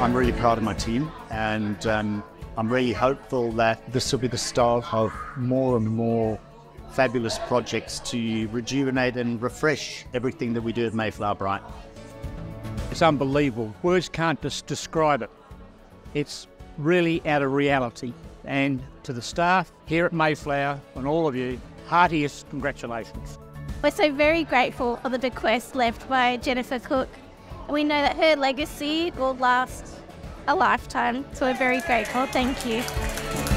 I'm really proud of my team, and I'm really hopeful that this will be the start of more and more fabulous projects to rejuvenate and refresh everything that we do at Mayflower Bright. It's unbelievable. Words can't just describe it. It's really out of reality. And to the staff here at Mayflower and all of you, heartiest congratulations. We're so very grateful for the bequest left by Jennifer Cook. We know that her legacy will last a lifetime, so we're very grateful. Thank you.